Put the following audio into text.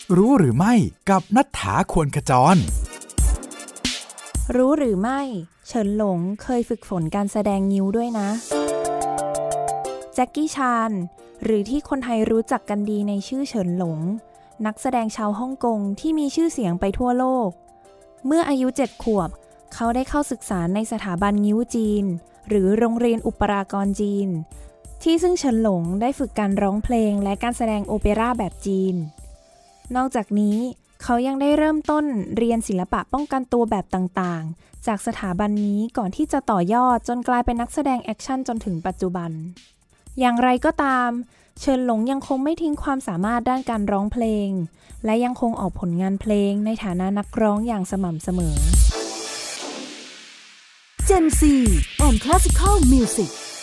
รู้หรือไม่กับณัฐฐา ควรขจรรู้หรือไม่เฉินหลงเคยฝึกฝนการแสดงงิ้วด้วยนะแจ็คกี้ชานหรือที่คนไทยรู้จักกันดีในชื่อเฉินหลงนักแสดงชาวฮ่องกงที่มีชื่อเสียงไปทั่วโลกเมื่ออายุ7 ขวบเขาได้เข้าศึกษาในสถาบันงิ้วจีนหรือโรงเรียนอุปรากรจีนที่ซึ่งเฉินหลงได้ฝึกการร้องเพลงและการแสดงโอเปร่าแบบจีนนอกจากนี้เขายังได้เริ่มต้นเรียนศิลปะป้องกันตัวแบบต่างๆจากสถาบันนี้ก่อนที่จะต่อยอดจนกลายเป็นนักแสดงแอคชั่นจนถึงปัจจุบันอย่างไรก็ตามเฉินหลงยังคงไม่ทิ้งความสามารถด้านการร้องเพลงและยังคงออกผลงานเพลงในฐานะนักร้องอย่างสม่ำเสมอ Gen Z on Classical Music